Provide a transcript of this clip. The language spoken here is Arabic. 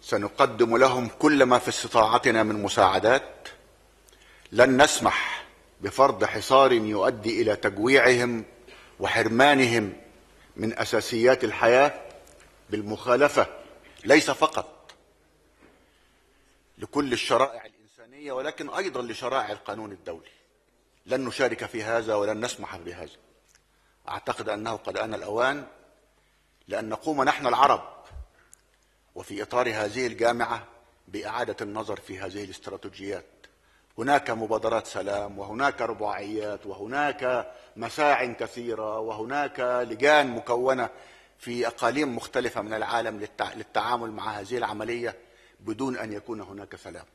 سنقدم لهم كل ما في استطاعتنا من مساعدات. لن نسمح بفرض حصار يؤدي إلى تجويعهم وحرمانهم من أساسيات الحياة بالمخالفة ليس فقط لكل الشرائع الإنسانية ولكن أيضا لشرائع القانون الدولي. لن نشارك في هذا ولن نسمح بهذا. أعتقد أنه قد آن الأوان لأن نقوم نحن العرب وفي إطار هذه الجامعة بإعادة النظر في هذه الاستراتيجيات. هناك مبادرات سلام وهناك رباعيات وهناك مساع كثيرة وهناك لجان مكونة في أقاليم مختلفة من العالم للتعامل مع هذه العملية بدون أن يكون هناك سلام.